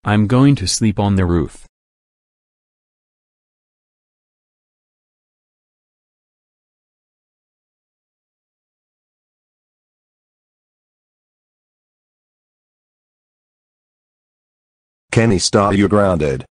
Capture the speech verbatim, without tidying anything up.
I'm going to sleep on the roof. Kenny star, you're grounded.